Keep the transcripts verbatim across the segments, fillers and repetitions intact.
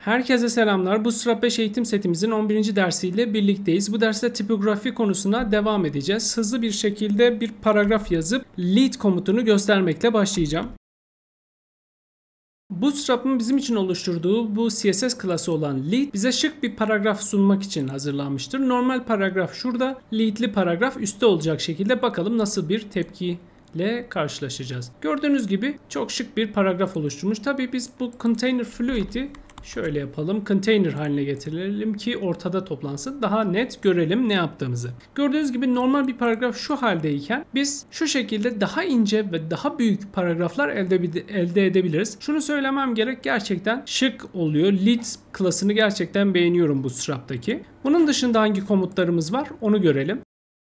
Herkese selamlar. Bootstrap beş eğitim setimizin on birinci dersiyle birlikteyiz. Bu derste tipografi konusuna devam edeceğiz. Hızlı bir şekilde bir paragraf yazıp lead komutunu göstermekle başlayacağım. Bootstrap'ın bizim için oluşturduğu bu C S S klası olan lead bize şık bir paragraf sunmak için hazırlanmıştır. Normal paragraf şurada, lead'li paragraf üstte olacak şekilde bakalım nasıl bir tepki ile karşılaşacağız. Gördüğünüz gibi çok şık bir paragraf oluşturmuş. Tabii biz bu container fluid'i şöyle yapalım. Container haline getirelim ki ortada toplansın. Daha net görelim ne yaptığımızı. Gördüğünüz gibi normal bir paragraf şu haldeyken biz şu şekilde daha ince ve daha büyük paragraflar elde, elde edebiliriz. Şunu söylemem gerek, gerçekten şık oluyor. Lead klasını gerçekten beğeniyorum Bootstrap'taki. Bunun dışında hangi komutlarımız var onu görelim.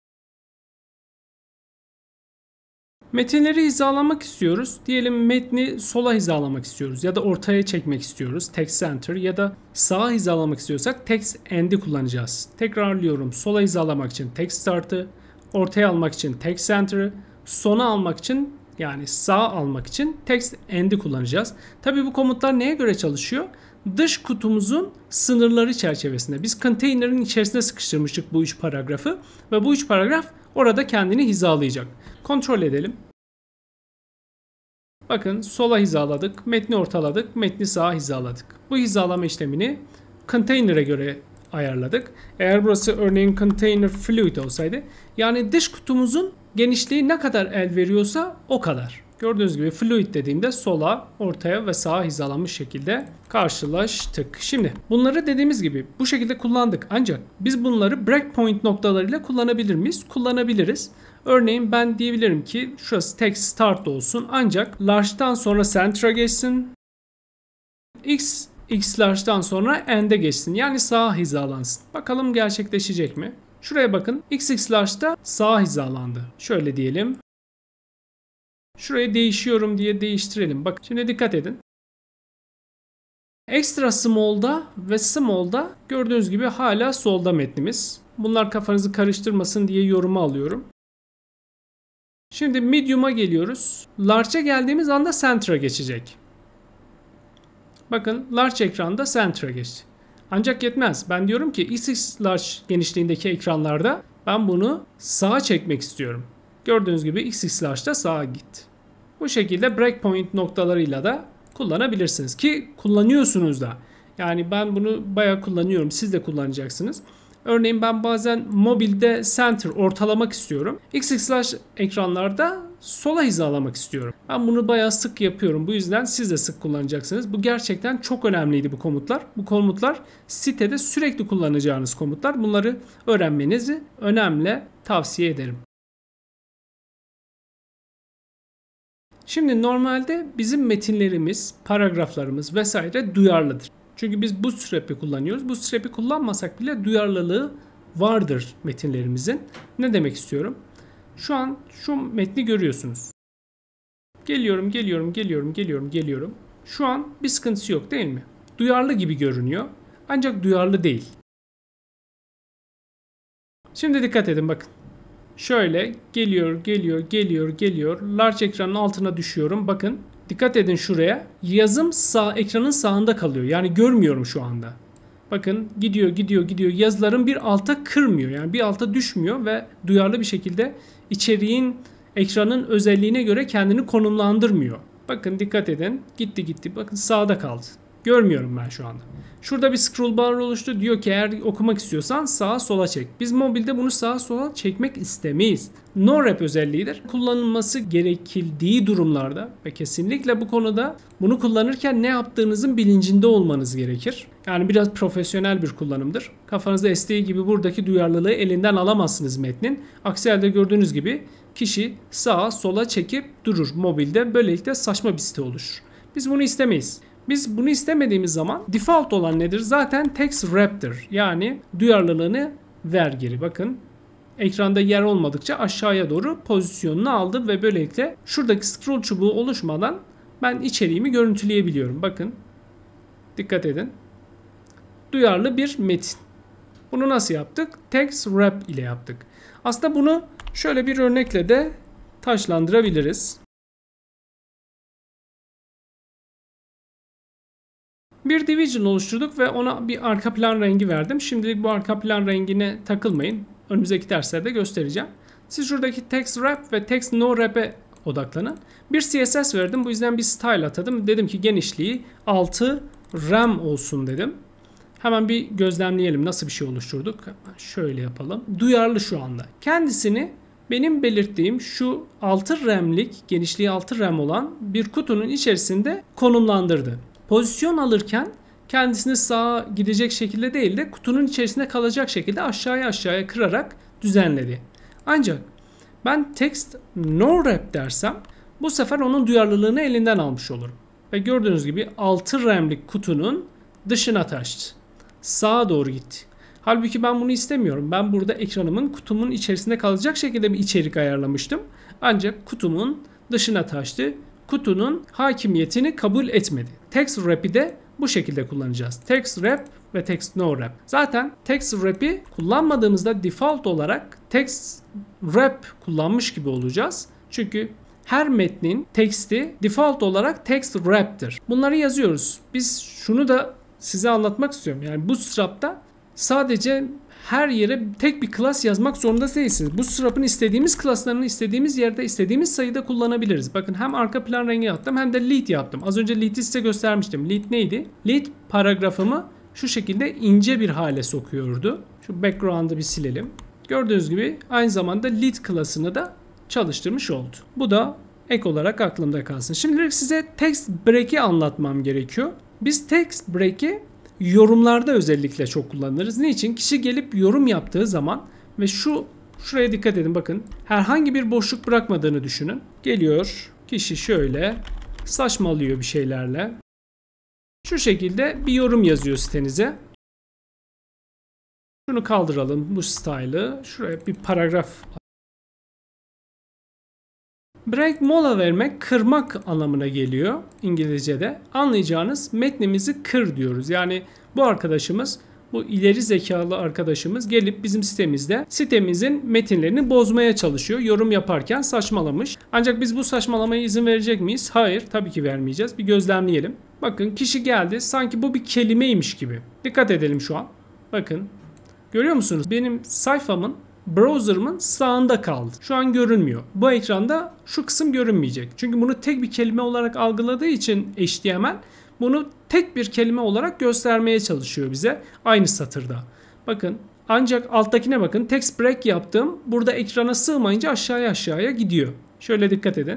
Metinleri hizalamak istiyoruz. Diyelim metni sola hizalamak istiyoruz ya da ortaya çekmek istiyoruz. Text center ya da sağa hizalamak istiyorsak text end'i kullanacağız. Tekrarlıyorum. Sola hizalamak için text start'ı, ortaya almak için text center'ı, sona almak için yani sağa almak için text end'i kullanacağız. Tabii bu komutlar neye göre çalışıyor? Dış kutumuzun sınırları çerçevesinde. Biz container'ın içerisine sıkıştırmıştık bu üç paragrafı ve bu üç paragraf orada kendini hizalayacak. Kontrol edelim. Bakın sola hizaladık, metni ortaladık, metni sağa hizaladık. Bu hizalama işlemini container'e göre ayarladık. Eğer burası örneğin container fluid olsaydı, yani dış kutumuzun genişliği ne kadar el veriyorsa o kadar. Gördüğünüz gibi fluid dediğimde sola, ortaya ve sağa hizalanmış şekilde karşılaştık. Şimdi bunları dediğimiz gibi bu şekilde kullandık. Ancak biz bunları breakpoint noktalarıyla kullanabilir miyiz? Kullanabiliriz. Örneğin ben diyebilirim ki şurası text start olsun ancak large'dan sonra center'a geçsin. X, X large'dan sonra end'e geçsin. Yani sağa hizalansın. Bakalım gerçekleşecek mi? Şuraya bakın. X X large'da sağa hizalandı. Şöyle diyelim. Şurayı değişiyorum diye değiştirelim. Bak şimdi dikkat edin. Extra small'da ve small'da gördüğünüz gibi hala solda metnimiz. Bunlar kafanızı karıştırmasın diye yoruma alıyorum. Şimdi medium'a geliyoruz. Large'a geldiğimiz anda center'a geçecek. Bakın large ekranda center'a geçti. Ancak yetmez. Ben diyorum ki X X large genişliğindeki ekranlarda ben bunu sağa çekmek istiyorum. Gördüğünüz gibi X X large'da sağa gitti. Bu şekilde breakpoint noktalarıyla da kullanabilirsiniz ki kullanıyorsunuz da. Yani ben bunu bayağı kullanıyorum. Siz de kullanacaksınız. Örneğin ben bazen mobilde center ortalamak istiyorum. X X large ekranlarda sola hizalamak istiyorum. Ben bunu bayağı sık yapıyorum. Bu yüzden siz de sık kullanacaksınız. Bu gerçekten çok önemliydi bu komutlar. Bu komutlar sitede sürekli kullanacağınız komutlar. Bunları öğrenmenizi önemli tavsiye ederim. Şimdi normalde bizim metinlerimiz, paragraflarımız vesaire duyarlıdır. Çünkü biz Bootstrap'i kullanıyoruz. Bootstrap'i kullanmasak bile duyarlılığı vardır metinlerimizin. Ne demek istiyorum? Şu an şu metni görüyorsunuz. Geliyorum, geliyorum, geliyorum, geliyorum, geliyorum. Şu an bir sıkıntısı yok değil mi? Duyarlı gibi görünüyor. Ancak duyarlı değil. Şimdi dikkat edin bakın. Şöyle geliyor, geliyor, geliyor, geliyor. Large ekranın altına düşüyorum. Bakın dikkat edin şuraya. Yazım sağ ekranın sağında kalıyor. Yani görmüyorum şu anda. Bakın gidiyor, gidiyor, gidiyor. Yazıların bir alta kırmıyor. Yani bir alta düşmüyor ve duyarlı bir şekilde içeriğin ekranın özelliğine göre kendini konumlandırmıyor. Bakın dikkat edin. Gitti gitti. Bakın sağda kaldı. Görmüyorum ben şu anda. Şurada bir scroll bar oluştu. Diyor ki eğer okumak istiyorsan sağa sola çek. Biz mobilde bunu sağa sola çekmek istemeyiz. No wrap özelliğidir. Kullanılması gerekildiği durumlarda ve kesinlikle bu konuda bunu kullanırken ne yaptığınızın bilincinde olmanız gerekir. Yani biraz profesyonel bir kullanımdır. Kafanızda estiği gibi buradaki duyarlılığı elinden alamazsınız metnin. Aksi halde gördüğünüz gibi kişi sağa sola çekip durur mobilde. Böylelikle saçma bir site oluşur. Biz bunu istemeyiz. Biz bunu istemediğimiz zaman default olan nedir? Zaten text wrap'tir. Yani duyarlılığını ver geri. Bakın ekranda yer olmadıkça aşağıya doğru pozisyonunu aldı ve böylelikle şuradaki scroll çubuğu oluşmadan ben içeriğimi görüntüleyebiliyorum. Bakın dikkat edin. Duyarlı bir metin. Bunu nasıl yaptık? Text wrap ile yaptık. Aslında bunu şöyle bir örnekle de taşlandırabiliriz. bir division oluşturduk ve ona bir arka plan rengi verdim. Şimdilik bu arka plan rengine takılmayın. Önümüzdeki derslerde göstereceğim. Siz şuradaki text wrap ve text no wrap'e odaklanın. Bir C S S verdim. Bu yüzden bir style atadım. Dedim ki genişliği altı rem olsun dedim. Hemen bir gözlemleyelim nasıl bir şey oluşturduk. Şöyle yapalım. Duyarlı şu anda. Kendisini benim belirttiğim şu altı remlik, genişliği altı rem olan bir kutunun içerisinde konumlandırdı. Pozisyon alırken kendisini sağa gidecek şekilde değil de kutunun içerisinde kalacak şekilde aşağıya aşağıya kırarak düzenledi. Ancak ben text no wrap dersem bu sefer onun duyarlılığını elinden almış olurum. Ve gördüğünüz gibi altı remlik kutunun dışına taştı. Sağa doğru gitti. Halbuki ben bunu istemiyorum. Ben burada ekranımın kutumun içerisinde kalacak şekilde bir içerik ayarlamıştım. Ancak kutumun dışına taştı. Kutunun hakimiyetini kabul etmedi. Text wrap'i de bu şekilde kullanacağız. Text wrap ve text no wrap. Zaten text wrap'i kullanmadığımızda default olarak text wrap kullanmış gibi olacağız. Çünkü her metnin teksti default olarak text wrap'tir. Bunları yazıyoruz. Biz şunu da size anlatmak istiyorum. Yani Bootstrap'ta sadece her yere tek bir class yazmak zorunda değilsiniz. Bootstrap'ın istediğimiz class'larını istediğimiz yerde istediğimiz sayıda kullanabiliriz. Bakın hem arka plan rengi yaptım hem de lead yaptım. Az önce lead'i size göstermiştim. Lead neydi? Lead paragrafımı şu şekilde ince bir hale sokuyordu. Şu background'ı bir silelim. Gördüğünüz gibi aynı zamanda lead class'ını da çalıştırmış oldu. Bu da ek olarak aklımda kalsın. Şimdilik size text break'i anlatmam gerekiyor. Biz text break'i yorumlarda özellikle çok kullanırız. Niçin? Kişi gelip yorum yaptığı zaman ve şu şuraya dikkat edin, bakın. Herhangi bir boşluk bırakmadığını düşünün. Geliyor kişi şöyle saçmalıyor bir şeylerle. Şu şekilde bir yorum yazıyor sitenize. Şunu kaldıralım, bu style'ı. Şuraya bir paragraf. Break mola vermek, kırmak anlamına geliyor İngilizce'de. Anlayacağınız metnimizi kır diyoruz. Yani bu arkadaşımız, bu ileri zekalı arkadaşımız gelip bizim sitemizde sitemizin metinlerini bozmaya çalışıyor. Yorum yaparken saçmalamış. Ancak biz bu saçmalamaya izin verecek miyiz? Hayır, tabii ki vermeyeceğiz. Bir gözlemleyelim. Bakın kişi geldi, sanki bu bir kelimeymiş gibi. Dikkat edelim şu an. Bakın. Görüyor musunuz? Benim sayfamın, browser'ımın sağında kaldı. Şu an görünmüyor. Bu ekranda şu kısım görünmeyecek. Çünkü bunu tek bir kelime olarak algıladığı için H T M L bunu tek bir kelime olarak göstermeye çalışıyor bize aynı satırda. Bakın, ancak alttakine bakın. Text break yaptım. Burada ekrana sığmayınca aşağıya aşağıya gidiyor. Şöyle dikkat edin.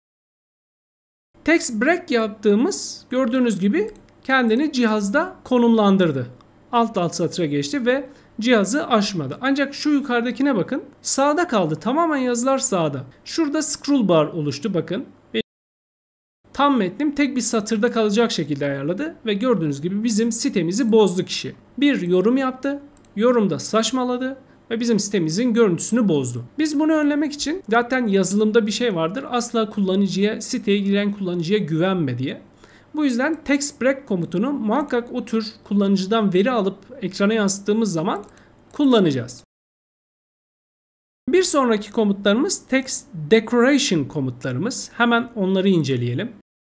Text break yaptığımız gördüğünüz gibi kendini cihazda konumlandırdı. Alt alt satıra geçti ve cihazı aşmadı. Ancak şu yukarıdakine bakın. Sağda kaldı. Tamamen yazılar sağda. Şurada scroll bar oluştu bakın. Ve tam metnim tek bir satırda kalacak şekilde ayarladı. Ve gördüğünüz gibi bizim sitemizi bozdu kişi. Bir yorum yaptı. Yorumda saçmaladı. Ve bizim sitemizin görüntüsünü bozdu. Biz bunu önlemek için zaten yazılımda bir şey vardır. Asla kullanıcıya, siteye giren kullanıcıya güvenme diye. Bu yüzden text break komutunu muhakkak o tür kullanıcıdan veri alıp ekrana yansıttığımız zaman kullanacağız. Bir sonraki komutlarımız text decoration komutlarımız. Hemen onları inceleyelim.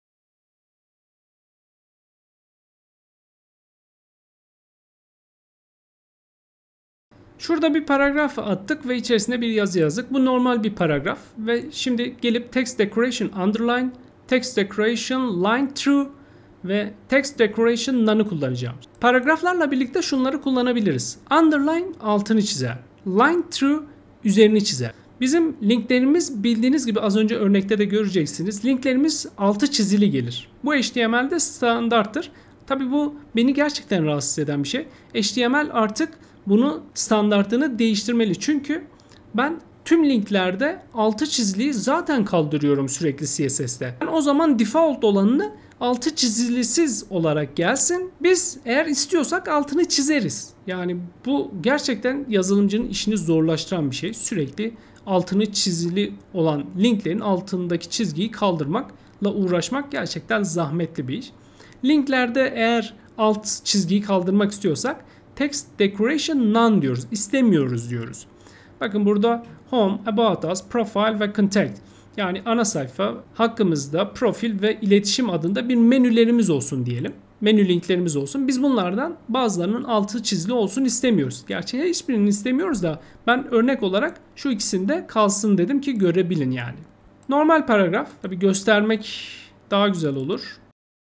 Şurada bir paragraf attık ve içerisine bir yazı yazdık. Bu normal bir paragraf ve şimdi gelip text decoration underline, text decoration line through ve text decoration none'ı kullanacağım. Paragraflarla birlikte şunları kullanabiliriz. Underline altını çizer. Line through üzerini çizer. Bizim linklerimiz bildiğiniz gibi az önce örnekte de göreceksiniz. Linklerimiz altı çizili gelir. Bu H T M L'de standarttır. Tabii bu beni gerçekten rahatsız eden bir şey. H T M L artık bunu standartını değiştirmeli. Çünkü ben tüm linklerde altı çiziliyi zaten kaldırıyorum sürekli C S S'te. Yani o zaman default olanını altı çizilisiz olarak gelsin. Biz eğer istiyorsak altını çizeriz. Yani bu gerçekten yazılımcının işini zorlaştıran bir şey. Sürekli altını çizili olan linklerin altındaki çizgiyi kaldırmakla uğraşmak gerçekten zahmetli bir iş. Linklerde eğer alt çizgiyi kaldırmak istiyorsak text decoration none diyoruz. İstemiyoruz diyoruz. Bakın burada home, about us, profile ve contact. Yani ana sayfa, hakkımızda profil ve iletişim adında bir menülerimiz olsun diyelim. menü linklerimiz olsun. Biz bunlardan bazılarının altı çizili olsun istemiyoruz. Gerçi hiçbirini istemiyoruz da ben örnek olarak şu ikisinde kalsın dedim ki görebilin yani. Normal paragraf tabii göstermek daha güzel olur.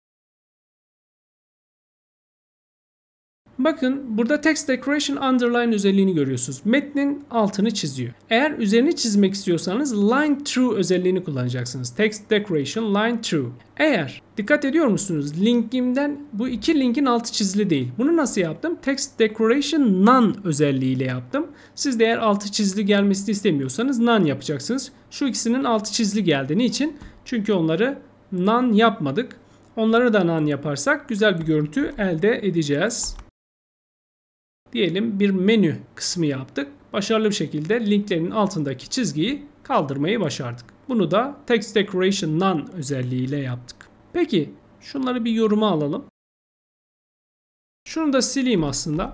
Bakın burada Text Decoration Underline özelliğini görüyorsunuz. Metnin altını çiziyor. Eğer üzerini çizmek istiyorsanız Line Through özelliğini kullanacaksınız. Text Decoration Line Through. Eğer dikkat ediyor musunuz? Linkimden bu iki linkin altı çizili değil. Bunu nasıl yaptım? Text Decoration None özelliğiyle yaptım. Siz de eğer altı çizili gelmesini istemiyorsanız None yapacaksınız. Şu ikisinin altı çizili geldi. Niçin? Çünkü onları None yapmadık. Onları da None yaparsak güzel bir görüntü elde edeceğiz. Diyelim bir menü kısmı yaptık. Başarılı bir şekilde linklerin altındaki çizgiyi kaldırmayı başardık. Bunu da Text Decoration None özelliğiyle yaptık. Peki şunları bir yoruma alalım. Şunu da sileyim aslında.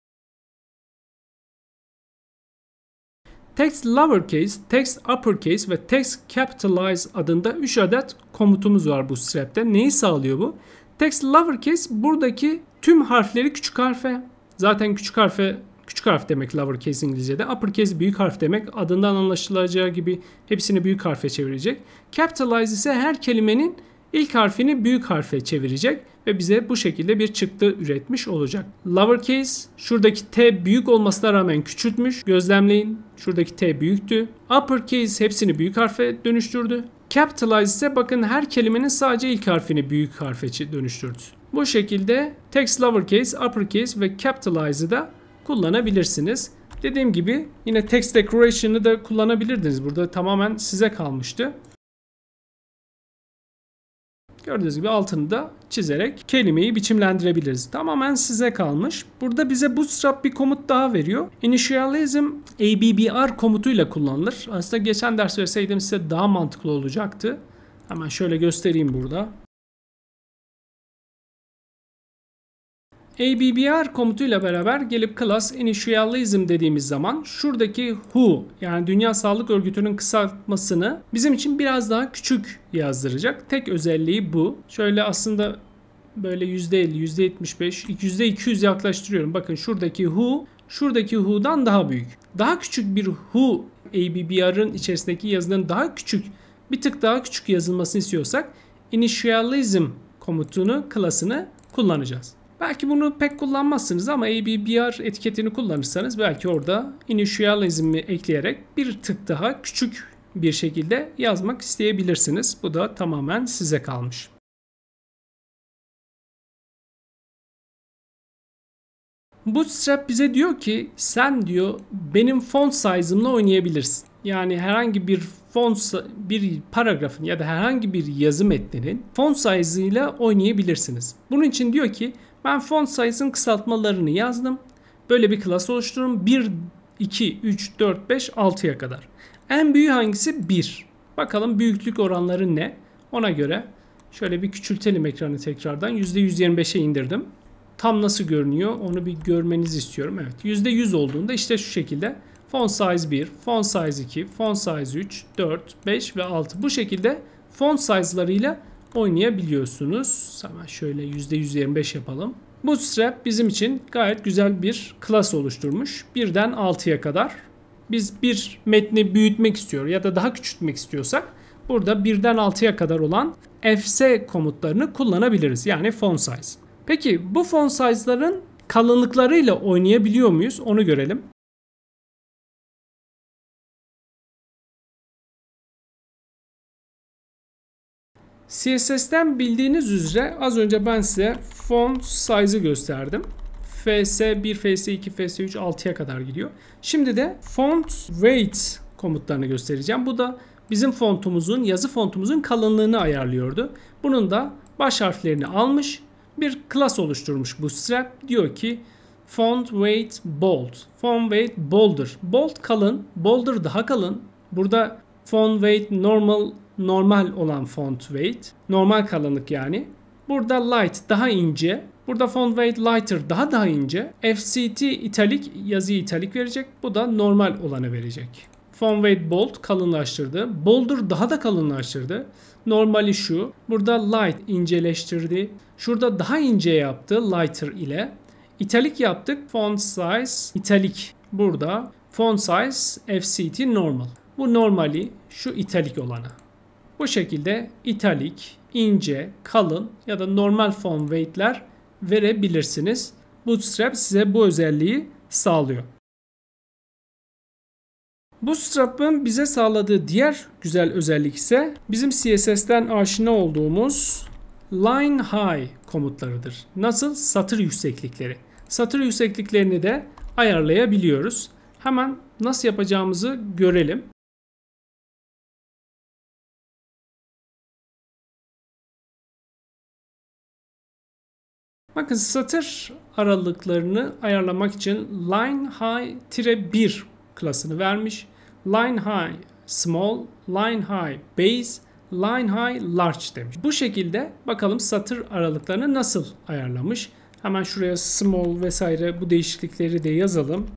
Text Lowercase, Text Uppercase ve Text Capitalize adında üç adet komutumuz var bu strap'te. Neyi sağlıyor bu? Text Lowercase buradaki tüm harfleri küçük harfe, zaten küçük harfe küçük harf demek lowercase İngilizce'de. Uppercase büyük harf demek. Adından anlaşılacağı gibi hepsini büyük harfe çevirecek. Capitalize ise her kelimenin ilk harfini büyük harfe çevirecek ve bize bu şekilde bir çıktı üretmiş olacak. Lowercase şuradaki T büyük olmasına rağmen küçültmüş. Gözlemleyin. Şuradaki T büyüktü. Uppercase hepsini büyük harfe dönüştürdü. Capitalize ise bakın her kelimenin sadece ilk harfini büyük harfe dönüştürdü. Bu şekilde text lowercase, uppercase ve capitalize'ı da kullanabilirsiniz. Dediğim gibi yine text decoration'ı da kullanabilirdiniz. Burada tamamen size kalmıştı. Gördüğünüz gibi altını da çizerek kelimeyi biçimlendirebiliriz. Tamamen size kalmış. Burada bize Bootstrap bir komut daha veriyor. Initialism A B B R komutuyla kullanılır. Aslında geçen ders verseydim size daha mantıklı olacaktı. Hemen şöyle göstereyim burada. A B B R komutuyla beraber gelip class initialism dediğimiz zaman şuradaki who yani Dünya Sağlık Örgütü'nün kısaltmasını bizim için biraz daha küçük yazdıracak. Tek özelliği bu. Şöyle aslında böyle yüzde elli, yüzde yetmiş beş, yüzde iki yüz yaklaştırıyorum. Bakın şuradaki who şuradaki who'dan daha büyük. Daha küçük bir who A B B R'ın içerisindeki yazının daha küçük, bir tık daha küçük yazılmasını istiyorsak initialism komutunu, class'ını kullanacağız. Belki bunu pek kullanmazsınız ama A B B R etiketini kullanırsanız belki orada initialism'i ekleyerek bir tık daha küçük bir şekilde yazmak isteyebilirsiniz. Bu da tamamen size kalmış. Bootstrap bize diyor ki sen diyor benim font size'ımla oynayabilirsin. Yani herhangi bir font, bir paragrafın ya da herhangi bir yazı metninin font size'ıyla oynayabilirsiniz. Bunun için diyor ki ben font size'ın kısaltmalarını yazdım. Böyle bir class oluştururum. bir, iki, üç, dört, beş, altıya kadar. En büyüğü hangisi? bir. Bakalım büyüklük oranları ne? Ona göre şöyle bir küçültelim ekranı tekrardan. yüzde yüz yirmi beşe indirdim. Tam nasıl görünüyor onu bir görmenizi istiyorum. Evet, yüzde yüz olduğunda işte şu şekilde font size bir, font size iki, font size üç, dört, beş ve altı. Bu şekilde font size'larıyla oynayabiliyorsunuz. Hemen şöyle yüzde yüz yirmi beş yapalım. Bootstrap bizim için gayet güzel bir class oluşturmuş. birden altıya kadar. Biz bir metni büyütmek istiyor ya da daha küçültmek istiyorsak burada birden altıya kadar olan F S komutlarını kullanabiliriz. Yani font size. Peki bu font size'ların kalınlıklarıyla oynayabiliyor muyuz? Onu görelim. C S S'ten bildiğiniz üzere az önce ben size font size'ı gösterdim. F S bir, F S iki, F S üç altıya kadar gidiyor. Şimdi de font weight komutlarını göstereceğim. Bu da bizim fontumuzun, yazı fontumuzun kalınlığını ayarlıyordu. Bunun da baş harflerini almış, bir class oluşturmuş Bootstrap. Diyor ki font weight bold. Font weight bolder. Bold kalın, bolder daha kalın. Burada font weight normal normal olan font weight. Normal kalınlık yani. Burada light daha ince. Burada font weight lighter daha daha ince. F C T italik yazıyı italik verecek. Bu da normal olanı verecek. Font weight bold kalınlaştırdı. Bolder daha da kalınlaştırdı. Normali şu. Burada light inceleştirdi. Şurada daha ince yaptı lighter ile. Italic yaptık. Font size italic. Burada font size F C T normal. Bu normali şu italic olanı. Bu şekilde italic, ince, kalın ya da normal font weight'ler verebilirsiniz. Bootstrap size bu özelliği sağlıyor. Bootstrap'ın bize sağladığı diğer güzel özellik ise bizim C S S'ten aşina olduğumuz line high komutlarıdır. Nasıl? Satır yükseklikleri. Satır yüksekliklerini de ayarlayabiliyoruz. Hemen nasıl yapacağımızı görelim. Bakın satır aralıklarını ayarlamak için line high bir klasını vermiş. Line high small, line high base, line high large demiş. Bu şekilde bakalım satır aralıklarını nasıl ayarlamış. Hemen şuraya small vesaire bu değişiklikleri de yazalım.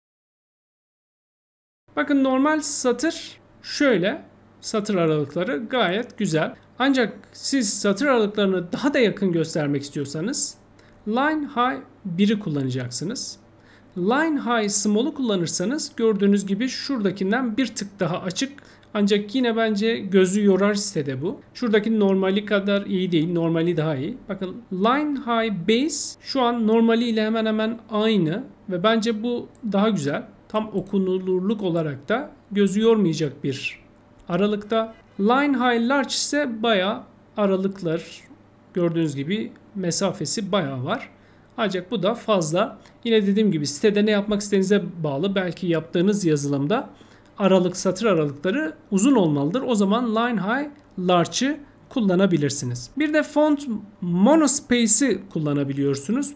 Bakın normal satır şöyle. Satır aralıkları gayet güzel. Ancak siz satır aralıklarını daha da yakın göstermek istiyorsanız line high biri kullanacaksınız. Line high small'u kullanırsanız gördüğünüz gibi şuradakinden bir tık daha açık. Ancak yine bence gözü yorar sitede bu. Şuradaki normali kadar iyi değil. Normali daha iyi. Bakın line high base şu an normali ile hemen hemen aynı. Ve bence bu daha güzel. Tam okunulurluk olarak da gözü yormayacak bir aralıkta. Line high large ise bayağı aralıklar gördüğünüz gibi mesafesi bayağı var. Ancak bu da fazla. Yine dediğim gibi sitede ne yapmak istediğinize bağlı. Belki yaptığınız yazılımda aralık satır aralıkları uzun olmalıdır. O zaman line high large'ı kullanabilirsiniz. Bir de font monospace'i kullanabiliyorsunuz.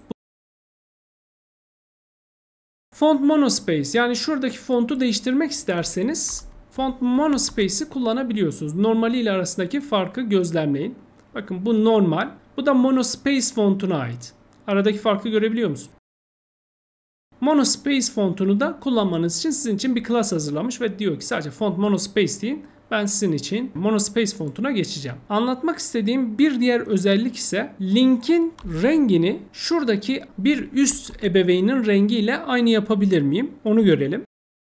Font monospace yani şuradaki fontu değiştirmek isterseniz font monospace'i kullanabiliyorsunuz. Normali ile arasındaki farkı gözlemleyin. Bakın bu normal. Bu da monospace fontuna ait. Aradaki farkı görebiliyor musun? Monospace fontunu da kullanmanız için sizin için bir class hazırlamış ve diyor ki sadece font monospace deyin. Ben sizin için monospace fontuna geçeceğim. Anlatmak istediğim bir diğer özellik ise linkin rengini şuradaki bir üst ebeveynin rengiyle aynı yapabilir miyim? Onu görelim.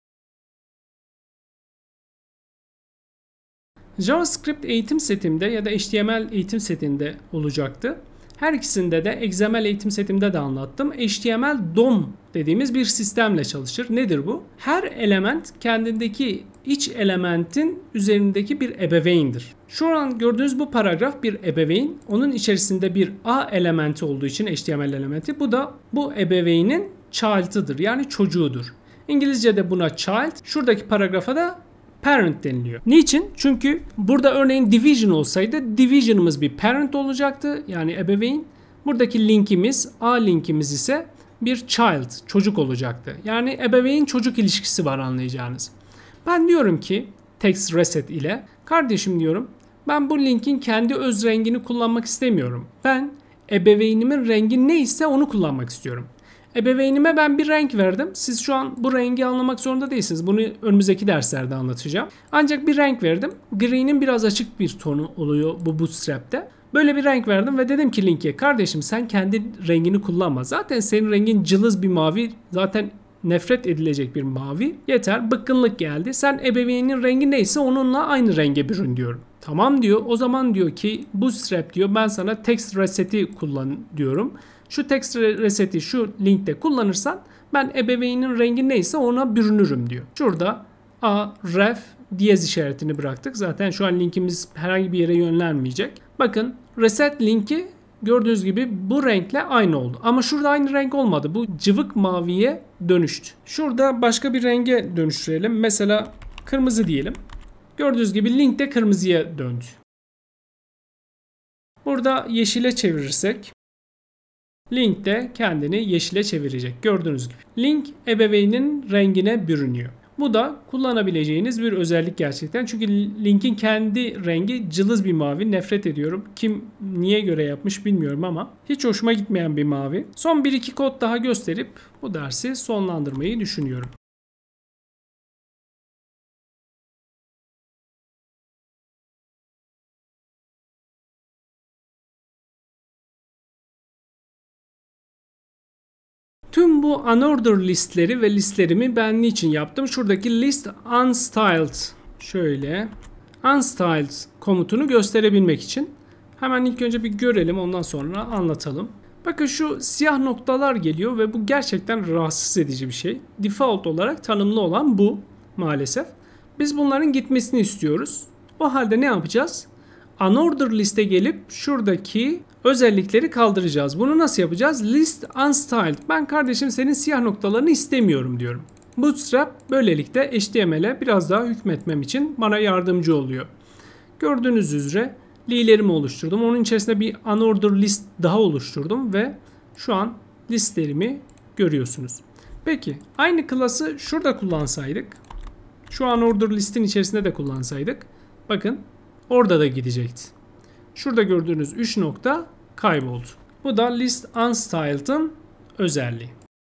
JavaScript eğitim setimde ya da H T M L eğitim setinde olacaktı. Her ikisinde de X M L eğitim setimde de anlattım. H T M L D O M dediğimiz bir sistemle çalışır. Nedir bu? Her element kendindeki iç elementin üzerindeki bir ebeveyndir. Şu an gördüğünüz bu paragraf bir ebeveyn. Onun içerisinde bir A elementi olduğu için H T M L elementi. Bu da bu ebeveynin child'ıdır. Yani çocuğudur. İngilizce'de buna child. Şuradaki paragrafa da parent deniliyor. Niçin? Çünkü burada örneğin division olsaydı division'ımız bir parent olacaktı. Yani ebeveyn. Buradaki linkimiz A linkimiz ise bir child, çocuk olacaktı. Yani ebeveyn çocuk ilişkisi var anlayacağınız. Ben diyorum ki text reset ile kardeşim diyorum ben bu linkin kendi öz rengini kullanmak istemiyorum. Ben ebeveynimin rengi neyse onu kullanmak istiyorum. Ebeveynime ben bir renk verdim. Siz şu an bu rengi anlamak zorunda değilsiniz. Bunu önümüzdeki derslerde anlatacağım. Ancak bir renk verdim. Gri'nin biraz açık bir tonu oluyor bu Bootstrap'te. Böyle bir renk verdim ve dedim ki linke kardeşim sen kendi rengini kullanma. Zaten senin rengin cılız bir mavi. Zaten nefret edilecek bir mavi. Yeter bıkkınlık geldi. Sen ebeveynin rengi neyse onunla aynı renge bürün diyorum. Tamam diyor. O zaman diyor ki Bootstrap diyor ben sana text reset'i kullan diyorum. Şu text reset'i şu linkte kullanırsan ben ebeveynin rengi neyse ona bürünürüm diyor. Şurada a ref diyez işaretini bıraktık. Zaten şu an linkimiz herhangi bir yere yönlenmeyecek. Bakın reset linki gördüğünüz gibi bu renkle aynı oldu. Ama şurada aynı renk olmadı. Bu cıvık maviye dönüştü. Şurada başka bir renge dönüştürelim. Mesela kırmızı diyelim. Gördüğünüz gibi link de kırmızıya döndü. Burada yeşile çevirirsek link de kendini yeşile çevirecek. Gördüğünüz gibi. Link ebeveynin rengine bürünüyor. Bu da kullanabileceğiniz bir özellik gerçekten. Çünkü linkin kendi rengi cılız bir mavi. Nefret ediyorum. Kim niye göre yapmış bilmiyorum ama hiç hoşuma gitmeyen bir mavi. Son bir iki kod daha gösterip bu dersi sonlandırmayı düşünüyorum. Tüm bu unordered listleri ve listlerimi ben niçin yaptım? Şuradaki list unstyled, şöyle unstyled komutunu gösterebilmek için. Hemen ilk önce bir görelim, ondan sonra anlatalım. Bakın şu siyah noktalar geliyor ve bu gerçekten rahatsız edici bir şey. Default olarak tanımlı olan bu maalesef. Biz bunların gitmesini istiyoruz. O halde ne yapacağız? Unordered liste gelip şuradaki özellikleri kaldıracağız. Bunu nasıl yapacağız? List unstyled. Ben kardeşim senin siyah noktalarını istemiyorum diyorum. Bootstrap böylelikle H T M L'e biraz daha hükmetmem için bana yardımcı oluyor. Gördüğünüz üzere li'lerimi oluşturdum. Onun içerisinde bir unordered list daha oluşturdum ve şu an listlerimi görüyorsunuz. Peki aynı klası şurada kullansaydık, şu unordered listin içerisinde de kullansaydık, bakın orada da gidecekti. Şurada gördüğünüz üç nokta kayboldu. Bu da list unstyled'ın özelliği.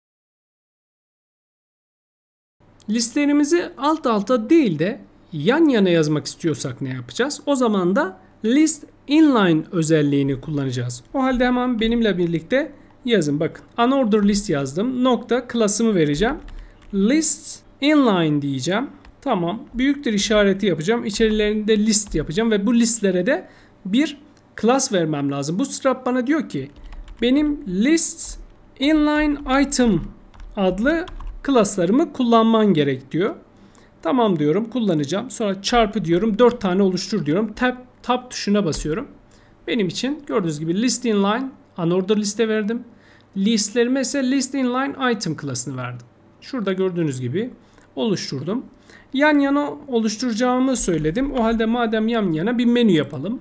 Listlerimizi alt alta değil de yan yana yazmak istiyorsak ne yapacağız? O zaman da list inline özelliğini kullanacağız. O halde hemen benimle birlikte yazın. Bakın unordered list yazdım. Nokta klasımı vereceğim. List inline diyeceğim. Tamam. Büyüktür işareti yapacağım. İçerilerinde list yapacağım ve bu listlere de bir class vermem lazım. Bootstrap bana diyor ki benim list inline item adlı class'larımı kullanman gerek diyor. Tamam diyorum, kullanacağım. Sonra çarpı diyorum, dört tane oluştur diyorum. Tab, tab tuşuna basıyorum. Benim için gördüğünüz gibi list inline unordered liste verdim. Listlerime ise list inline item class'ını verdim. Şurada gördüğünüz gibi oluşturdum. Yan yana oluşturacağımı söyledim. O halde madem yan yana bir menü yapalım.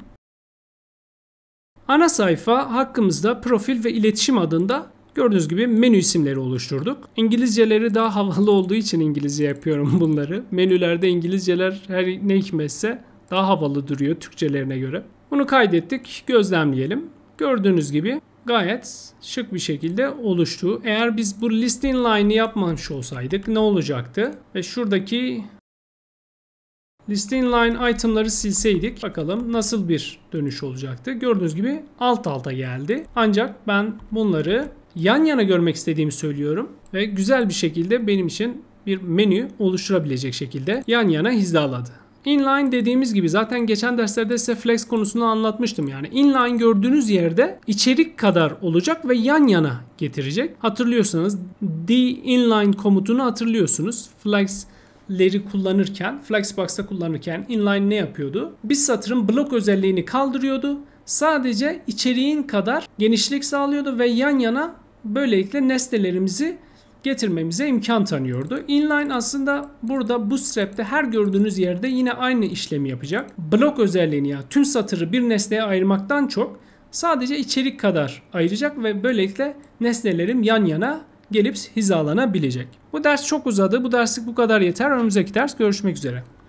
Ana sayfa hakkımızda profil ve iletişim adında gördüğünüz gibi menü isimleri oluşturduk. İngilizceleri daha havalı olduğu için İngilizce yapıyorum bunları. Menülerde İngilizceler her ne hikmetse daha havalı duruyor Türkçelerine göre. Bunu kaydettik, gözlemleyelim. Gördüğünüz gibi gayet şık bir şekilde oluştu. Eğer biz bu list inline'ı yapmamış olsaydık ne olacaktı? Ve şuradaki list inline item'ları silseydik bakalım nasıl bir dönüş olacaktı. Gördüğünüz gibi alt alta geldi. Ancak ben bunları yan yana görmek istediğimi söylüyorum ve güzel bir şekilde benim için bir menü oluşturabilecek şekilde yan yana hizaladı. Inline dediğimiz gibi zaten geçen derslerde size flex konusunu anlatmıştım. Yani inline gördüğünüz yerde içerik kadar olacak ve yan yana getirecek. Hatırlıyorsanız d inline komutunu hatırlıyorsunuz. Flex'leri kullanırken, Flexbox'ta kullanırken inline ne yapıyordu? Bir satırın blok özelliğini kaldırıyordu. Sadece içeriğin kadar genişlik sağlıyordu ve yan yana böylelikle nesnelerimizi getirmemize imkan tanıyordu. Inline aslında burada Bootstrap'te her gördüğünüz yerde yine aynı işlemi yapacak. Blok özelliğini, ya tüm satırı bir nesneye ayırmaktan çok sadece içerik kadar ayıracak ve böylelikle nesnelerim yan yana gelip hizalanabilecek. Bu ders çok uzadı. Bu derslik bu kadar yeter. Önümüzdeki ders görüşmek üzere.